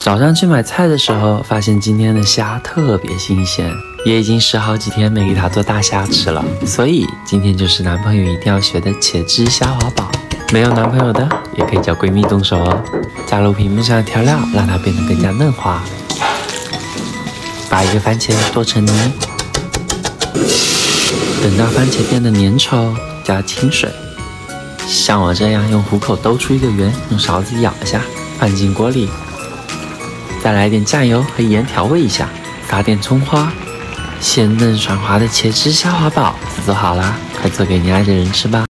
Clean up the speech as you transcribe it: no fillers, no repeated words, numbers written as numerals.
早上去买菜的时候，发现今天的虾特别新鲜，也已经10好几天没给它做大虾吃了，所以今天就是男朋友一定要学的茄汁虾滑堡。没有男朋友的也可以叫闺蜜动手哦。加入屏幕上的调料，让它变得更加嫩滑。把一个番茄剁成泥，等到番茄变得粘稠，加清水。像我这样用虎口兜出一个圆，用勺子舀一下，放进锅里。再来点酱油和盐调味一下，撒点葱花，鲜嫩爽滑的茄汁虾滑堡就做好啦！快做给你爱的人吃吧。